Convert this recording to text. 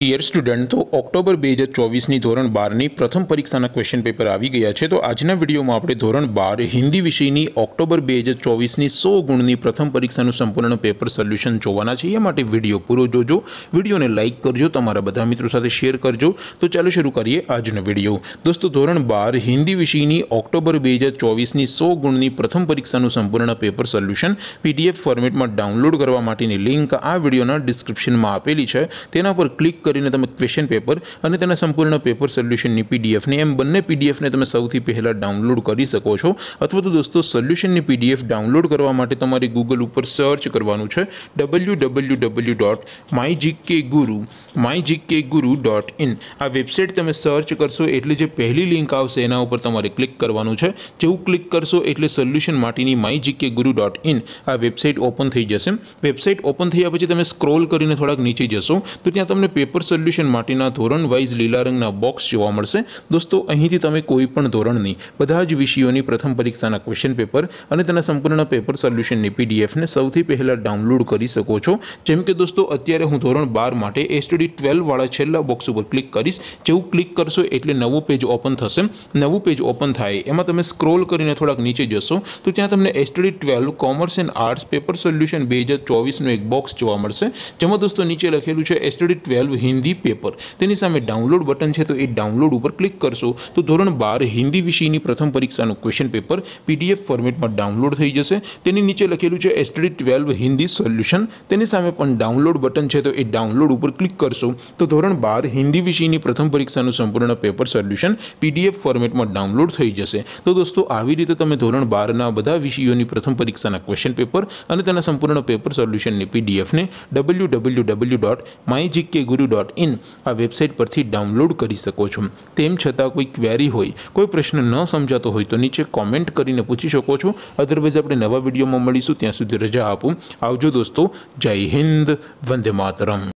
Dear student, तो October 2024 ની ધોરણ 12 ની પ્રથમ પરીક્ષાના ક્વેશ્ચન પેપર આવી ગયા છે। તો આજના વિડીયોમાં આપણે ધોરણ 12 હિન્દી વિષયની ઓક્ટોબર 2024 ની 100 ગુણની પ્રથમ પરીક્ષાનું સંપૂર્ણ પેપર સોલ્યુશન જોવાના છે। એ માટે વિડીયો પૂરો જોજો, વિડીયોને લાઈક કરજો, તમારા બધા મિત્રો સાથે શેર કરજો। તો ચાલો શરૂ કરીએ આજનો વિડીયો। દોસ્તો, ધોરણ 12 હિન્દી વિષયની ઓક્ટોબર 2024 ની 100 ગુણની પ્રથમ પરીક્ષાનું સંપૂર્ણ પેપર સોલ્યુશન પીડીએફ ફોર્મેટમાં ડાઉનલોડ કરવા માટેની લિંક આ વિડીયોના ડિસ્ક્રિપ્શનમાં આપેલી છે। તેના પર ક્લિક કરીને તમે ક્વેશ્ચન પેપર અને તેના સંપૂર્ણ પેપર સોલ્યુશનની પીડીએફ ને એમ બંને પીડીએફ ને તમે સૌથી પહેલા ડાઉનલોડ કરી શકો છો। અથવા તો દોસ્તો, સોલ્યુશનની પીડીએફ ડાઉનલોડ કરવા માટે તમારે ગૂગલ ઉપર સર્ચ કરવાનું છે www.mygkguru.in। આ વેબસાઇટ તમે સર્ચ કરશો એટલે જે પહેલી લિંક આવશે એના ઉપર તમારે ક્લિક કરવાનું છે। જેવું ક્લિક કરશો એટલે સોલ્યુશન માટેની mygkguru.in આ વેબસાઇટ ઓપન થઈ જશે। વેબસાઇટ ઓપન થયા પછી તમે સ્ક્રોલ કરીને થોડાક નીચે જશો તો ત્યાં તમને પેપર સોલ્યુશન માટેના ધોરણ વાઇઝ લીલા રંગના બોક્સ જોવા મળશે। દોસ્તો, અહીંથી તમે કોઈ પણ ધોરણની બધા જ વિષયોની પ્રથમ પરીક્ષાના ક્વેશ્ચન પેપર અને તેના સંપૂર્ણ પેપર સોલ્યુશનની પીડીએફને સૌથી પહેલા ડાઉનલોડ કરી શકો છો। જેમ કે દોસ્તો, અત્યારે હું ધોરણ 12 માટે એસટીડી 12 વાળા છેલ્લા બોક્સ ઉપર ક્લિક કરીશ। જેવું ક્લિક કરશો એટલે નવું પેજ ઓપન થશે। નવું પેજ ઓપન થાય એમાં તમે સ્ક્રોલ કરીને થોડાક નીચે જશો તો ત્યાં તમને STD 12 commerce and arts paper solution 2024 નું એક બોક્સ જોવા મળશે। જેમાં દોસ્તો નીચે લખેલું છે એસટીડી 12 हिंदी पेपर। तेनी सामे डाउनलोड बटन है तो ये डाउनलोड पर क्लिक करशो तो धोरण 12 हिंदी विषय प्रथम परीक्षा क्वेश्चन पेपर पीडीएफ फॉर्मेट में डाउनलोड थई जशे। तेनी नीचे लखेलू है एसटीडी 12 हिंदी सोल्यूशन। तेनी सामे पण डाउनलोड बटन है तो ये डाउनलोड पर क्लिक करशो तो धोरण 12 हिंदी विषय प्रथम परीक्षा संपूर्ण पेपर सोल्यूशन पीडीएफ फॉर्मेट में डाउनलोड थई जशे। तो दोस्तों, આવી રીતે તમે ધોરણ 12 ના બધા વિષયોની પ્રથમ પરીક્ષાના ક્વેશ્ચન પેપર અને તેના સંપૂર્ણ પેપર સોલ્યુશનની પીડીએફ ને www.mygkguru.in આ વેબસાઇટ પરથી ડાઉનલોડ કરી શકો છો। તેમ છતાં કોઈ ક્વેરી હોય, કોઈ પ્રશ્ન ન સમજાતો હોય તો નીચે કોમેન્ટ કરીને પૂછી શકો છો। અધરવાઇઝ આપણે નવા વિડીયોમાં મળીશું, ત્યાં સુધી રજા આપો। આવજો દોસ્તો, જય હિન્દ, વંદે માતરમ।